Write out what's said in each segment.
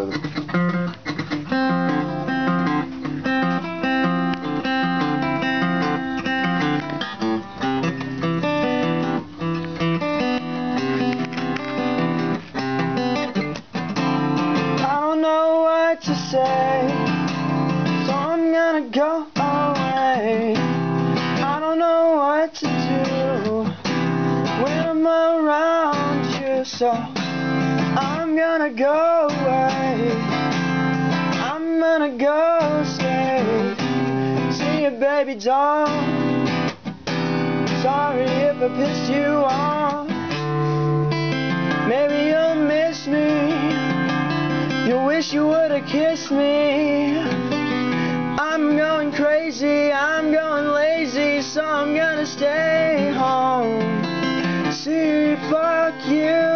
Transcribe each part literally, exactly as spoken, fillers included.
brother. I don't know what to say, so I'm gonna go away. I don't know what to do when I'm around you, so I'm gonna go away. I'm gonna go stay. See you, baby doll. Sorry if I pissed you off. Maybe you'll miss me. You wish you would've kissed me. I'm going crazy, I'm going lazy, so I'm gonna stay home. See, fuck you,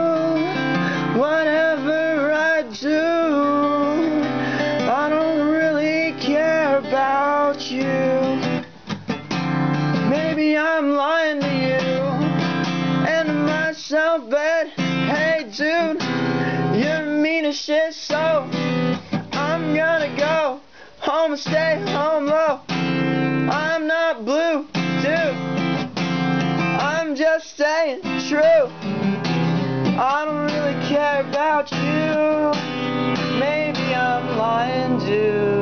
whatever I do, I don't really care about you. Maybe I'm lying to you and to myself, but hey dude, you're mean as shit, so I'm gonna go home and stay home low. I'm not blue, dude, I'm just staying true. I don't really care about you. Maybe I'm lying, dude.